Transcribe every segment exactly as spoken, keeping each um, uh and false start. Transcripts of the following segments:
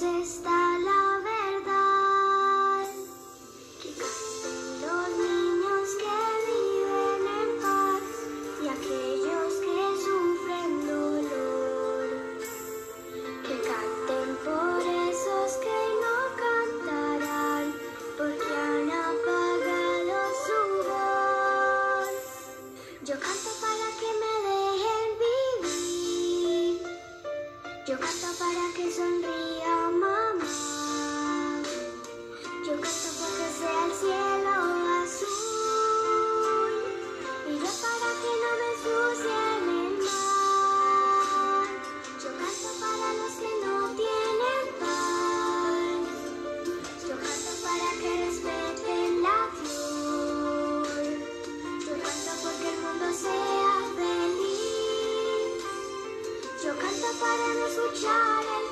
ellos está la verdad. Que canten los niños que viven en paz y aquellos que sufren dolor. Que canten por esos que no cantarán porque han apagado su voz. Yo canto para que me dejen vivir. Yo canto para que sonría mamá. Yo canto porque sea el cielo azul. Y yo para que no me ensucien el mar. Yo canto para los que no tienen pan. Yo canto para que respeten la flor. Yo canto porque el mundo sea feliz. Yo canto para no escuchar el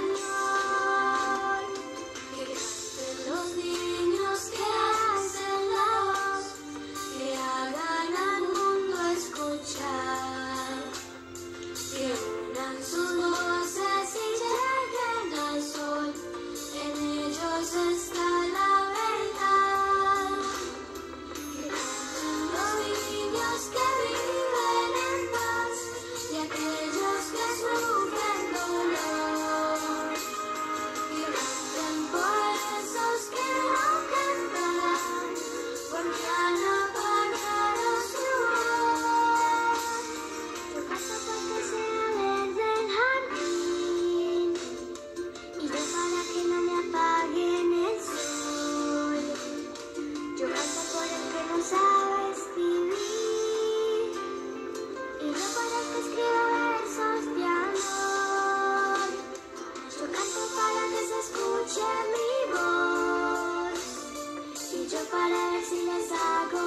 cañón. Que canten los niños que hacen la voz, que hagan al mundo escuchar. Que unan sus voces y lleguen al sol, en ellos está la verdad. Que canten los niños que viven en paz y aquellos que sufren dolor. Que canten por esos que no cantarán porque han apagado su voz. Yo canto porque sea verde el jardín y yo para que no me apaguen el sol. Yo canto por el que no sabe escribir y yo para el que escriba versos de amor. Yo canto para que se escuche mi voz y yo para ver si les hago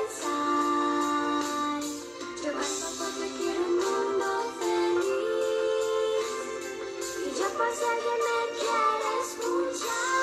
pensar. Yo canto porque quiero un mundo feliz y yo por si alguien me quiere escuchar.